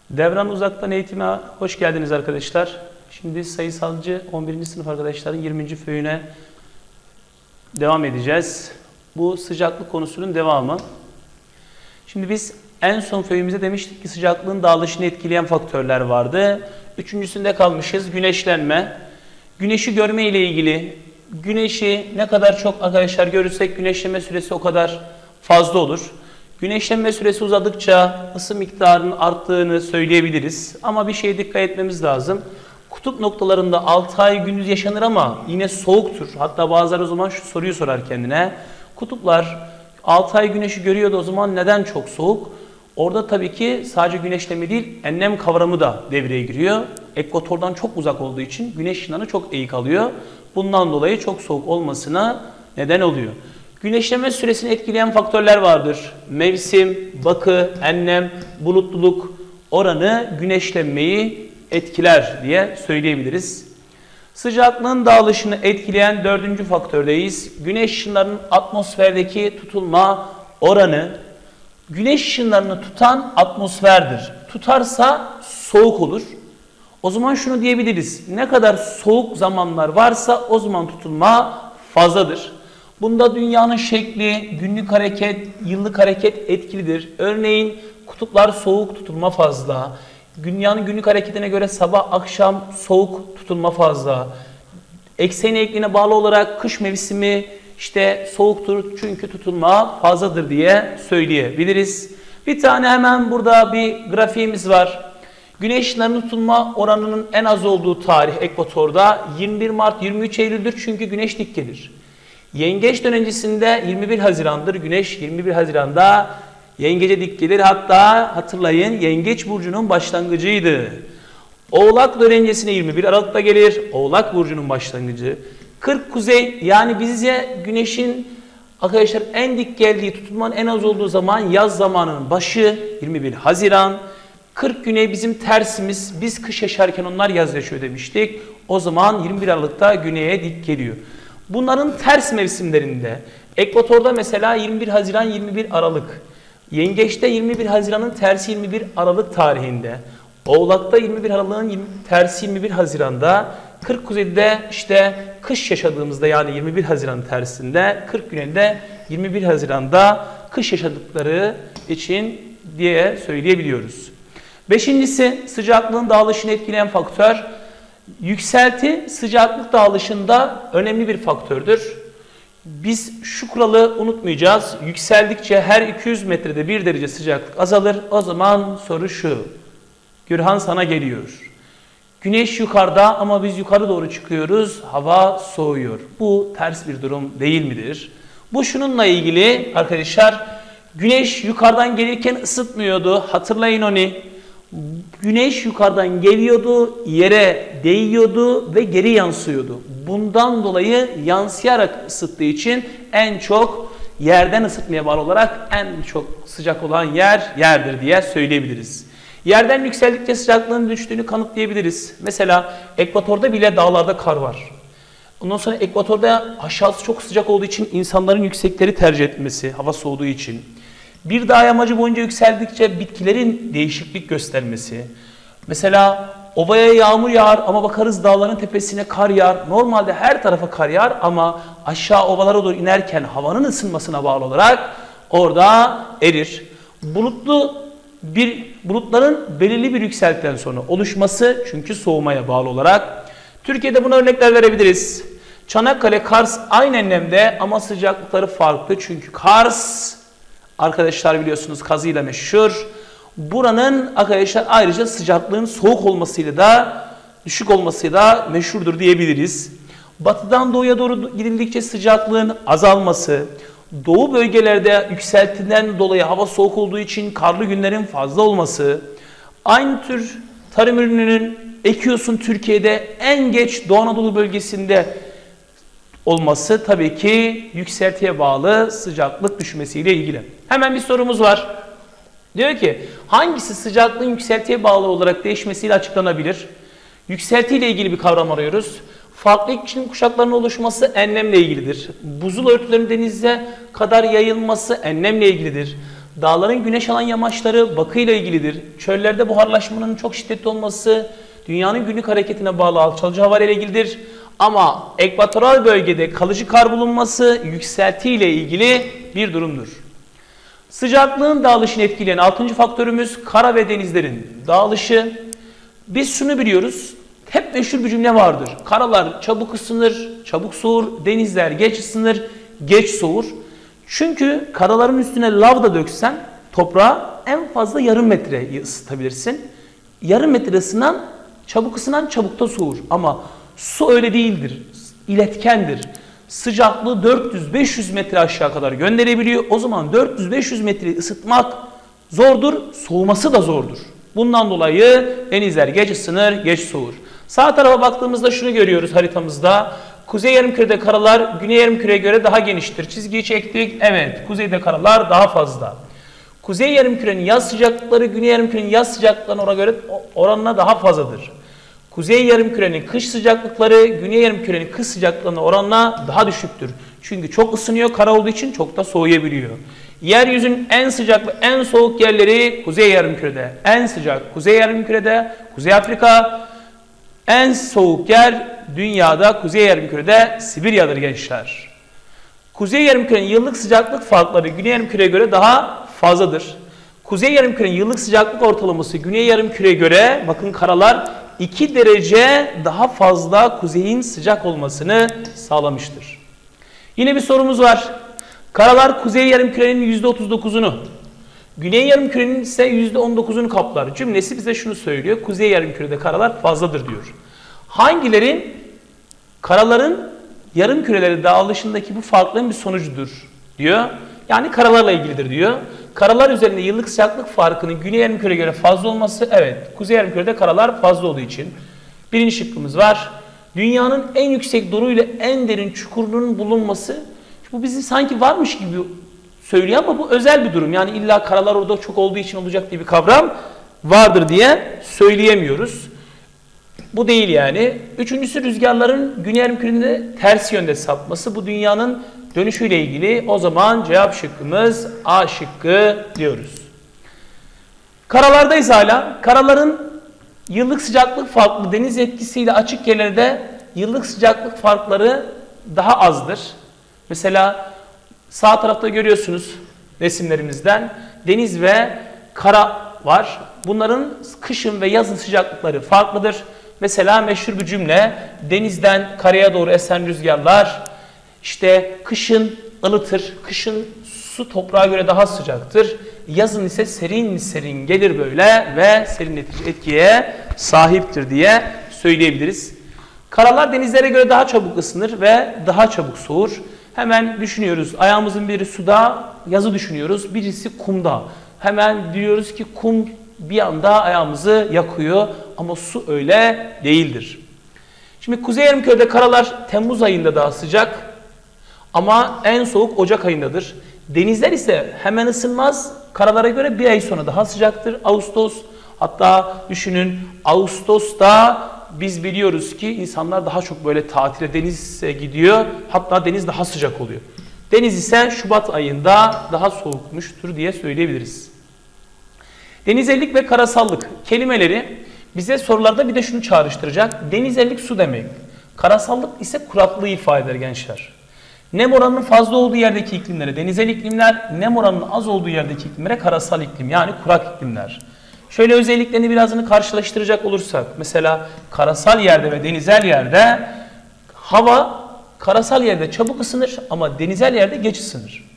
Devran Uzaktan Eğitim'e hoş geldiniz arkadaşlar. Şimdi sayısalcı 11. sınıf arkadaşların 20. föyüne devam edeceğiz. Bu sıcaklık konusunun devamı. Şimdi biz en son föyümüzde demiştik ki sıcaklığın dağılışını etkileyen faktörler vardı. Üçüncüsünde kalmışız, güneşlenme. Güneşi görme ile ilgili, güneşi ne kadar çok arkadaşlar görürsek güneşleme süresi o kadar fazla olur. Güneşlenme süresi uzadıkça ısı miktarının arttığını söyleyebiliriz. Ama bir şeye dikkat etmemiz lazım. Kutup noktalarında 6 ay gündüz yaşanır ama yine soğuktur. Hatta bazıları o zaman şu soruyu sorar kendine. Kutuplar 6 ay güneşi görüyordu, o zaman neden çok soğuk? Orada tabii ki sadece güneşleme değil, enlem kavramı da devreye giriyor. Ekvatordan çok uzak olduğu için güneş ışınlarını çok eğik alıyor. Bundan dolayı çok soğuk olmasına neden oluyor. Güneşleme süresini etkileyen faktörler vardır. Mevsim, bakı, enlem, bulutluluk oranı güneşlenmeyi etkiler diye söyleyebiliriz. Sıcaklığın dağılışını etkileyen dördüncü faktördeyiz. Güneş ışınlarının atmosferdeki tutulma oranı. Güneş ışınlarını tutan atmosferdir. Tutarsa soğuk olur. O zaman şunu diyebiliriz. Ne kadar soğuk zamanlar varsa o zaman tutulma fazladır. Bunda dünyanın şekli, günlük hareket, yıllık hareket etkilidir. Örneğin kutuplar soğuk, tutulma fazla. Dünyanın günlük hareketine göre sabah akşam soğuk, tutulma fazla. Eksen eğikliğine bağlı olarak kış mevsimi soğuktur çünkü tutulma fazladır diye söyleyebiliriz. Bir tane hemen burada bir grafiğimiz var. Güneş ışınlarının tutulma oranının en az olduğu tarih ekvatorda 21 Mart 23 Eylül'dür çünkü güneş dik gelir. Yengeç dönencesinde 21 Haziran'dır. Güneş 21 Haziran'da yengece dik gelir. Hatta hatırlayın Yengeç burcunun başlangıcıydı. Oğlak dönencesine 21 Aralık'ta gelir. Oğlak burcunun başlangıcı. 40 kuzey yani bize güneşin arkadaşlar en dik geldiği tutulmanın en az olduğu zaman yaz zamanının başı 21 Haziran. 40 güney bizim tersimiz. Biz kış yaşarken onlar yaz yaşıyor demiştik. O zaman 21 Aralık'ta güneye dik geliyor. Bunların ters mevsimlerinde ekvatorda mesela 21 Haziran 21 Aralık. Yengeç'te 21 Haziran'ın tersi 21 Aralık tarihinde. Oğlak'ta 21 Aralık'ın tersi 21 Haziran'da. 40 kuzeyde kış yaşadığımızda yani 21 Haziran tersinde 40 güneyde 21 Haziran'da kış yaşadıkları için diye söyleyebiliyoruz. Beşincisi sıcaklığın dağılışını etkileyen faktör. Yükselti sıcaklık dağılışında önemli bir faktördür. Biz şu kuralı unutmayacağız. Yükseldikçe her 200 metrede 1 derece sıcaklık azalır. O zaman soru şu. Gürhan sana geliyor. Güneş yukarıda ama biz yukarı doğru çıkıyoruz. Hava soğuyor. Bu ters bir durum değil midir? Bu şununla ilgili arkadaşlar. Güneş yukarıdan gelirken ısıtmıyordu. Hatırlayın onu. Güneş yukarıdan geliyordu, yere değiyordu ve geri yansıyordu. Bundan dolayı yansıyarak ısıttığı için en çok yerden ısıtmaya bağlı olarak en çok sıcak olan yer yerdir diye söyleyebiliriz. Yerden yükseldikçe sıcaklığın düştüğünü kanıtlayabiliriz. Mesela ekvatorda bile dağlarda kar var. Ondan sonra ekvatorda aşağısı çok sıcak olduğu için insanların yüksekleri tercih etmesi, hava soğuduğu için. Bir dağ yamacı boyunca yükseldikçe bitkilerin değişiklik göstermesi. Mesela ovaya yağmur yağar ama bakarız dağların tepesine kar yağar. Normalde her tarafa kar yağar ama aşağı ovalara doğru inerken havanın ısınmasına bağlı olarak orada erir. Bulutların belirli bir yükseltiden sonra oluşması çünkü soğumaya bağlı olarak. Türkiye'de buna örnekler verebiliriz. Çanakkale, Kars aynı enlemde ama sıcaklıkları farklı çünkü Kars arkadaşlar biliyorsunuz kazıyla meşhur. Buranın arkadaşlar ayrıca sıcaklığın soğuk olmasıyla da düşük olmasıyla da meşhurdur diyebiliriz. Batıdan doğuya doğru gidildikçe sıcaklığın azalması, doğu bölgelerde yükseltiden dolayı hava soğuk olduğu için karlı günlerin fazla olması, aynı tür tarım ürününün ekiyorsun Türkiye'de en geç Doğu Anadolu bölgesinde olması tabii ki yükseltiye bağlı sıcaklık düşmesiyle ilgili. Hemen bir sorumuz var. Diyor ki hangisi sıcaklığın yükseltiye bağlı olarak değişmesiyle açıklanabilir? Yükseltiyle ilgili bir kavram arıyoruz. Farklı iklim kuşaklarının oluşması enlemle ilgilidir. Buzul örtülerinin denize kadar yayılması enlemle ilgilidir. Dağların güneş alan yamaçları bakıyla ilgilidir. Çöllerde buharlaşmanın çok şiddetli olması dünyanın günlük hareketine bağlı alçalıcı hava ile ilgilidir. Ama ekvatoral bölgede kalıcı kar bulunması yükseltiyle ilgili bir durumdur. Sıcaklığın dağılışını etkileyen 6. faktörümüz kara ve denizlerin dağılışı. Biz şunu biliyoruz. Hep meşhur bir cümle vardır. Karalar çabuk ısınır, çabuk soğur. Denizler geç ısınır, geç soğur. Çünkü karaların üstüne lav da döksen toprağı en fazla yarım metre ısıtabilirsin. Yarım metre ısınan, çabuk ısınan çabuk da soğur. Ama su öyle değildir. İletkendir. Sıcaklığı 400-500 metre aşağı kadar gönderebiliyor. O zaman 400-500 metreyi ısıtmak zordur, soğuması da zordur. Bundan dolayı denizler geç ısınır, geç soğur. Sağ tarafa baktığımızda şunu görüyoruz haritamızda. Kuzey yarımkürede karalar güney yarımküreye göre daha geniştir. Çizgiyi çektik. Evet, kuzeyde karalar daha fazla. Kuzey yarımkürenin yaz sıcaklıkları güney yarımkürenin yaz sıcaklıklarına oranına daha fazladır. Kuzey yarımkürenin kış sıcaklıkları güney yarımkürenin kış sıcaklıklarına oranına daha düşüktür. Çünkü çok ısınıyor, kara olduğu için çok da soğuyabiliyor. Yeryüzünün en sıcak ve en soğuk yerleri kuzey yarımkürede. En sıcak kuzey yarımkürede, Kuzey Afrika. En soğuk yer dünyada kuzey yarımkürede Sibirya'dır gençler. Kuzey yarımkürenin yıllık sıcaklık farkları güney yarımküreye göre daha fazladır. Kuzey yarımkürenin yıllık sıcaklık ortalaması güney yarımküreye göre bakın karalar 2 derece daha fazla kuzeyin sıcak olmasını sağlamıştır. Yine bir sorumuz var. Karalar kuzey yarımkürenin %39'unu, güney yarımkürenin ise %19'unu kaplar. Cümlesi bize şunu söylüyor. Kuzey yarımkürede karalar fazladır diyor. Hangileri karaların yarımküreleri dağılışındaki bu farklılığın bir sonucudur diyor. Yani karalarla ilgilidir diyor. Karalar üzerinde yıllık sıcaklık farkının güney yarımküreye göre fazla olması, evet, kuzey yarımkürede karalar fazla olduğu için. Birinci şıkkımız var. Dünyanın en yüksek doruyla en derin çukurunun bulunması. Bu bizi sanki varmış gibi söylüyor ama bu özel bir durum. Yani illa karalar orada çok olduğu için olacak diye bir kavram vardır diye söyleyemiyoruz. Bu değil yani. Üçüncüsü rüzgarların güney yarımkürede ters yönde sapması. Bu dünyanın dönüşüyle ilgili. O zaman cevap şıkkımız A şıkkı diyoruz. Karalardayız hala. Karaların yıllık sıcaklık farklı deniz etkisiyle açık yerlerde yıllık sıcaklık farkları daha azdır. Mesela sağ tarafta görüyorsunuz resimlerimizden deniz ve kara var. Bunların kışın ve yazın sıcaklıkları farklıdır. Mesela meşhur bir cümle, denizden karaya doğru esen rüzgarlar işte kışın ılıtır, kışın su toprağa göre daha sıcaktır. Yazın ise serin serin gelir böyle ve serinletici etkiye sahiptir diye söyleyebiliriz. Karalar denizlere göre daha çabuk ısınır ve daha çabuk soğur. Hemen düşünüyoruz. Ayağımızın biri suda, yazı düşünüyoruz. Birisi kumda. Hemen diyoruz ki kum bir anda ayağımızı yakıyor ama su öyle değildir. Şimdi kuzey yarımkürede karalar Temmuz ayında daha sıcak ama en soğuk Ocak ayındadır. Denizler ise hemen ısınmaz. Karalara göre bir ay sonra daha sıcaktır. Ağustos, hatta düşünün Ağustos'ta biz biliyoruz ki insanlar daha çok böyle tatile denize gidiyor. Hatta deniz daha sıcak oluyor. Deniz ise Şubat ayında daha soğukmuştur diye söyleyebiliriz. Denizellik ve karasallık kelimeleri bize sorularda bir de şunu çağrıştıracak. Denizellik su demek. Karasallık ise kuraklığı ifade eder gençler. Nem oranının fazla olduğu yerdeki iklimlere denizel iklimler, nem oranının az olduğu yerdeki iklimlere karasal iklim yani kurak iklimler. Şöyle özelliklerini birazını karşılaştıracak olursak, mesela karasal yerde ve denizel yerde hava karasal yerde çabuk ısınır ama denizel yerde geç ısınır.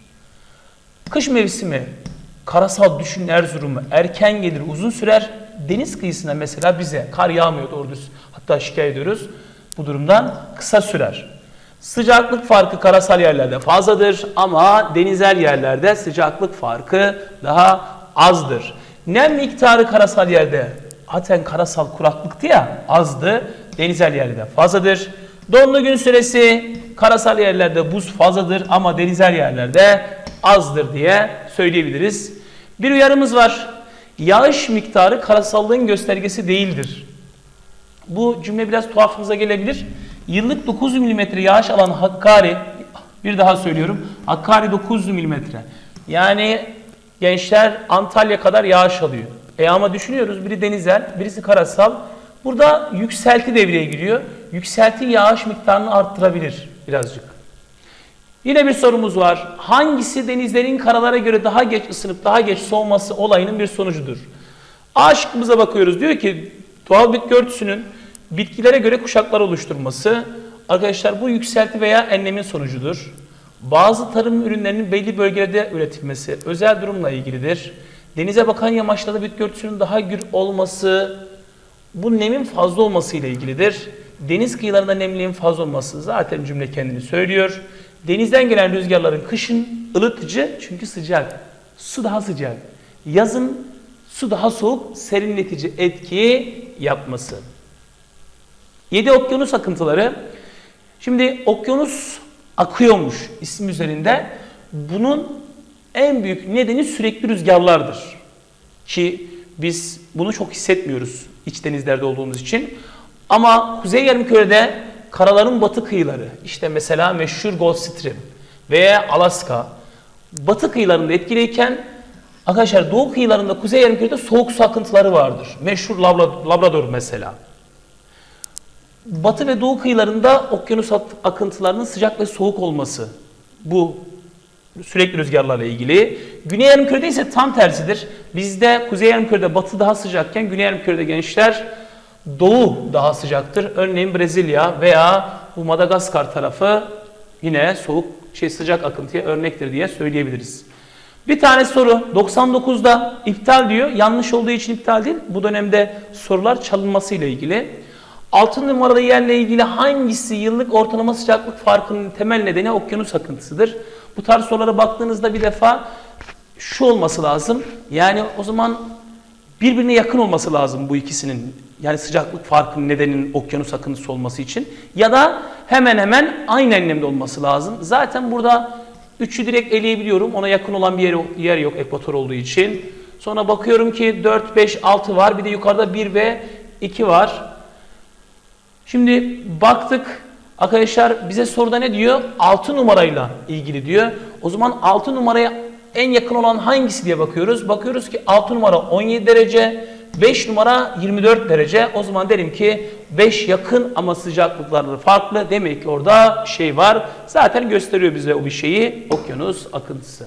Kış mevsimi karasal düşünün Erzurum'u erken gelir, uzun sürer. Deniz kıyısına mesela bize kar yağmıyor doğru düz. Hatta şikayet ediyoruz. Bu durumdan kısa sürer. Sıcaklık farkı karasal yerlerde fazladır ama denizel yerlerde sıcaklık farkı daha azdır. Nem miktarı karasal yerde zaten karasal kuraklıktı ya azdı. Denizel yerlerde fazladır. Donlu gün süresi karasal yerlerde buz fazladır ama denizel yerlerde azdır diye söyleyebiliriz. Bir uyarımız var. Yağış miktarı karasallığın göstergesi değildir. Bu cümle biraz tuhafınıza gelebilir. Yıllık 900 mm yağış alan Hakkari, bir daha söylüyorum, Hakkari 900 mm. Yani gençler Antalya kadar yağış alıyor. Ama düşünüyoruz, biri denizel, birisi karasal. Burada yükselti devreye giriyor. Yükselti yağış miktarını arttırabilir birazcık. Yine bir sorumuz var. Hangisi denizlerin karalara göre daha geç ısınıp daha geç soğuması olayının bir sonucudur? A şıkkımıza bakıyoruz. Diyor ki doğal bitki örtüsünün bitkilere göre kuşaklar oluşturması. Arkadaşlar bu yükselti veya enlemin sonucudur. Bazı tarım ürünlerinin belli bölgelerde üretilmesi özel durumla ilgilidir. Denize bakan yamaçlarda bitki örtüsünün daha gür olması bu nemin fazla olması ile ilgilidir. Deniz kıyılarında nemliliğin fazla olması zaten cümle kendini söylüyor. Denizden gelen rüzgarların kışın ılıtıcı çünkü sıcak. Su daha sıcak. Yazın su daha soğuk, serinletici etki yapması. 7 okyanus akıntıları. Şimdi okyanus akıyormuş ismi üzerinde. Bunun en büyük nedeni sürekli rüzgarlardır. Ki biz bunu çok hissetmiyoruz iç denizlerde olduğumuz için. Ama Kuzey Yarımküre'de karaların batı kıyıları, işte mesela meşhur Gulf Stream veya Alaska, batı kıyılarında etkiliyken arkadaşlar doğu kıyılarında Kuzey Yarımküre'de soğuk su akıntıları vardır. Meşhur Labrador mesela. Batı ve doğu kıyılarında okyanus akıntılarının sıcak ve soğuk olması bu sürekli rüzgarlarla ilgili. Güney Yarımküre'de ise tam tersidir. Bizde Kuzey Yarımküre'de batı daha sıcakken Güney Yarımküre'de gençler doğu daha sıcaktır. Örneğin Brezilya veya bu Madagaskar tarafı yine soğuk sıcak akıntıya örnektir diye söyleyebiliriz. Bir tane soru 99'da iptal diyor. Yanlış olduğu için iptal değil. Bu dönemde sorular çalınması ile ilgili. 6 numaralı yerle ilgili hangisi yıllık ortalama sıcaklık farkının temel nedeni okyanus akıntısıdır? Bu tarz sorulara baktığınızda bir defa şu olması lazım. Yani o zaman birbirine yakın olması lazım bu ikisinin. Yani sıcaklık farkının nedeninin okyanus akıntısı olması için. Ya da hemen hemen aynı enlemde olması lazım. Zaten burada 3'ü direkt eleyebiliyorum. Ona yakın olan bir yer yok ekvator olduğu için. Sonra bakıyorum ki 4, 5, 6 var. Bir de yukarıda 1 ve 2 var. Şimdi baktık arkadaşlar bize soruda ne diyor? 6 numarayla ilgili diyor. O zaman 6 numaraya en yakın olan hangisi diye bakıyoruz. Bakıyoruz ki 6 numara 17 derece, 5 numara 24 derece. O zaman derim ki 5 yakın ama sıcaklıkları farklı. Demek ki orada şey var. Zaten gösteriyor bize o bir şeyi. Okyanus akıntısı.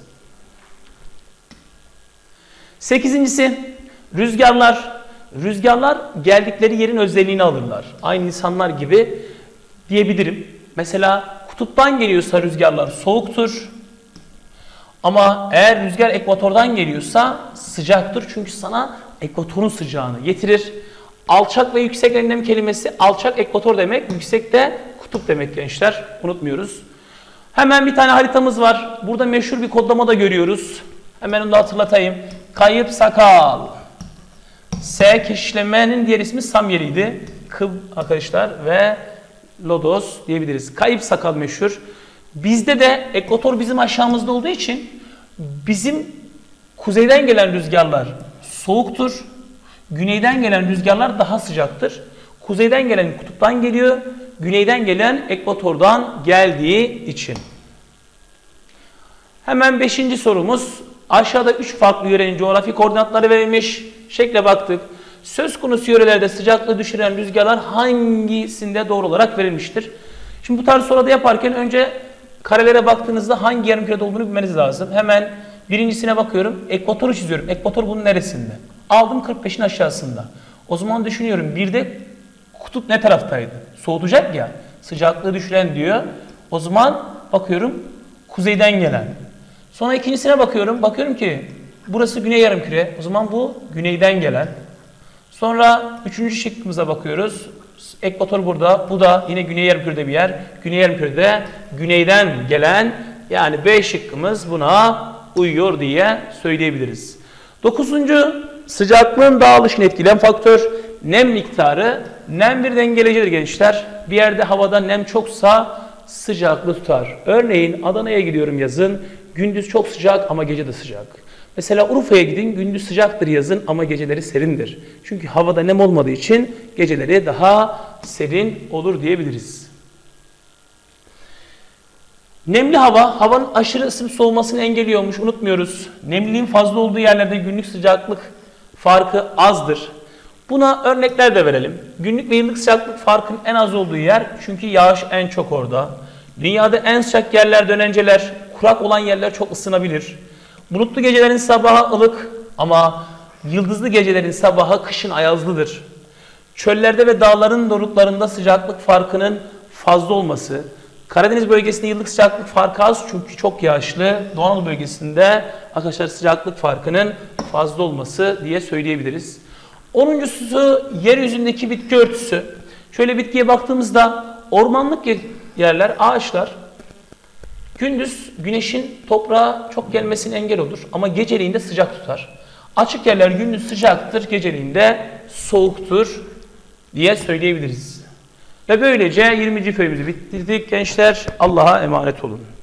8'incisi rüzgarlar. Rüzgarlar geldikleri yerin özelliğini alırlar. Aynı insanlar gibi diyebilirim. Mesela kutuptan geliyorsa rüzgarlar soğuktur. Ama eğer rüzgar ekvatordan geliyorsa sıcaktır. Çünkü sana ekvatorun sıcağını getirir. Alçak ve yüksek enlem kelimesi alçak ekvator demek, yüksek de kutup demek gençler. Unutmuyoruz. Hemen bir tane haritamız var. Burada meşhur bir kodlama da görüyoruz. Hemen onu da hatırlatayım. Kayıp sakal. S keşişlemenin diğer ismi Samyeli'ydi. Kıb arkadaşlar ve Lodos diyebiliriz. Kayıp sakal meşhur. Bizde de ekvator bizim aşağımızda olduğu için bizim kuzeyden gelen rüzgarlar soğuktur. Güneyden gelen rüzgarlar daha sıcaktır. Kuzeyden gelen kutuptan geliyor. Güneyden gelen ekvatordan geldiği için. Hemen 5. sorumuz. Aşağıda 3 farklı yörenin coğrafi koordinatları verilmiş. Şekle baktık. Söz konusu yörelerde sıcaklığı düşüren rüzgarlar hangisinde doğru olarak verilmiştir? Şimdi bu tarz soruda yaparken önce karelere baktığınızda hangi yarımkürede olduğunu bilmeniz lazım. Hemen birincisine bakıyorum. Ekvatoru çiziyorum. Ekvator bunun neresinde? Aldım 45'in aşağısında. O zaman düşünüyorum. Bir de kutup ne taraftaydı? Soğutacak ya. Sıcaklığı düşüren diyor. O zaman bakıyorum kuzeyden gelen. Sonra ikincisine bakıyorum. Bakıyorum ki burası güney yarımküre. O zaman bu güneyden gelen. Sonra 3. şıkkımıza bakıyoruz. Ekvator burada. Bu da yine güney yarımkürede bir yer. Güney yarımkürede güneyden gelen, yani B şıkkımız buna uyuyor diye söyleyebiliriz. 9. sıcaklığın dağılışını etkileyen faktör nem miktarı. Nem bir dengelecidir gençler. Bir yerde havada nem çoksa sıcaklığı tutar. Örneğin Adana'ya gidiyorum yazın. Gündüz çok sıcak ama gece de sıcak. Mesela Urfa'ya gidin, gündüz sıcaktır yazın ama geceleri serindir. Çünkü havada nem olmadığı için geceleri daha serin olur diyebiliriz. Nemli hava, havanın aşırı ısınıp soğumasını engelliyormuş. Unutmuyoruz. Nemliliğin fazla olduğu yerlerde günlük sıcaklık farkı azdır. Buna örnekler de verelim. Günlük ve yıllık sıcaklık farkının en az olduğu yer, çünkü yağış en çok orada. Dünyada en sıcak yerler dönenceler, kurak olan yerler çok ısınabilir. Bulutlu gecelerin sabahı ılık ama yıldızlı gecelerin sabahı kışın ayazlıdır. Çöllerde ve dağların doruklarında sıcaklık farkının fazla olması. Karadeniz bölgesinde yıllık sıcaklık farkı az çünkü çok yağışlı. Doğu Anadolu bölgesinde arkadaşlar sıcaklık farkının fazla olması diye söyleyebiliriz. 10.sü yeryüzündeki bitki örtüsü. Şöyle bitkiye baktığımızda ormanlık yerler, ağaçlar gündüz güneşin toprağa çok gelmesine engel olur ama geceliğinde sıcak tutar. Açık yerler gündüz sıcaktır, geceliğinde soğuktur diye söyleyebiliriz. Ve böylece 20. föyümüzü bitirdik gençler. Allah'a emanet olun.